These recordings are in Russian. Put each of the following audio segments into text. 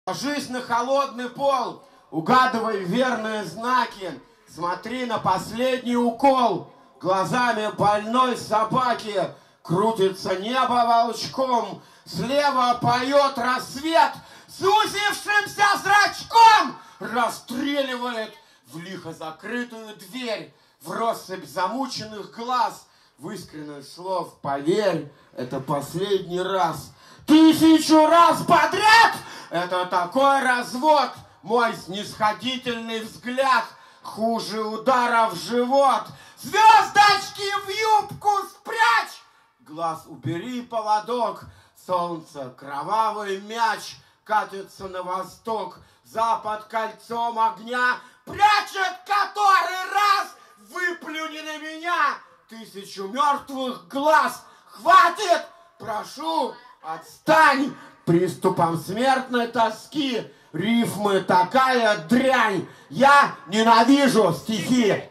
Ложись на холодный пол, угадывай верные знаки, смотри на последний укол. Глазами больной собаки крутится небо волчком, слева поет рассвет, сузившимся зрачком расстреливает в лихо закрытую дверь, в россыпь замученных глаз, в искренность слов поверь, это последний раз. 1000 раз подряд это такой развод, мой снисходительный взгляд хуже удара в живот. Звездочки в юбку спрячь, глаз убери поводок, солнце кровавый мяч катится на восток, запад кольцом огня прячет который раз. Выплюни на меня 1000 мертвых глаз. Хватит, прошу, отстань. Приступом смертной тоски рифмы такая дрянь. Я ненавижу стихи.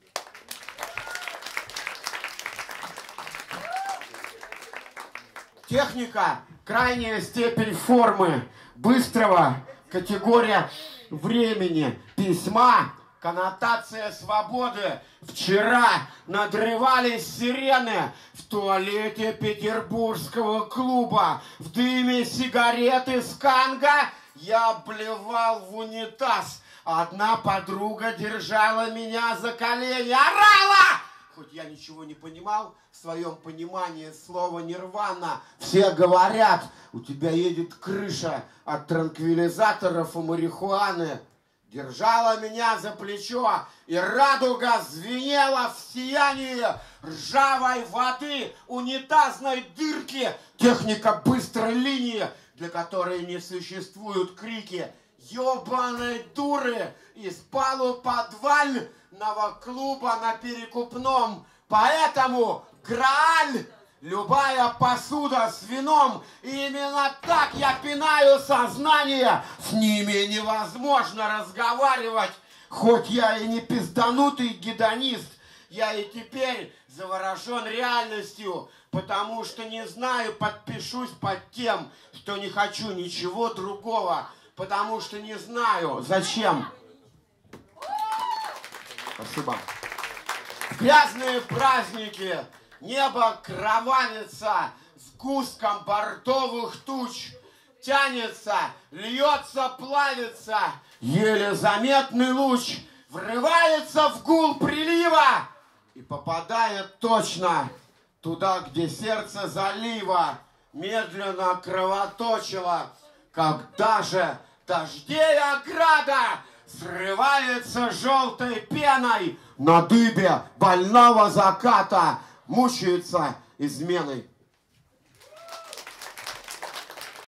Техника — крайняя степень формы, быстрого категория времени, письма, коннотация свободы. Вчера надрывались сирены в туалете петербургского клуба. В дыме сигареты с Канга я блевал в унитаз. Одна подруга держала меня за колени, орала! Хоть я ничего не понимал, в своем понимании слова нирвана. Все говорят, у тебя едет крыша от транквилизаторов и марихуаны. Держала меня за плечо, и радуга звенела в сиянии ржавой воды, унитазной дырки. Техника быстрой линии, для которой не существуют крики. Ёбаной дуры из полуподвального клуба на Перекупном. Поэтому Грааль — любая посуда с вином. И именно так я пинаю сознание. С ними невозможно разговаривать. Хоть я и не пизданутый гедонист, я и теперь заворожен реальностью, потому что не знаю, подпишусь под тем, что не хочу ничего другого, потому что не знаю, зачем. Спасибо. В грязные праздники небо кровавится сгустком бортовых туч, тянется, льется, плавится, еле заметный луч врывается в гул прилива и попадает точно туда, где сердце залива медленно кровоточило, когда же дождей ограда срывается желтой пеной на дыбе больного заката, мучается изменой.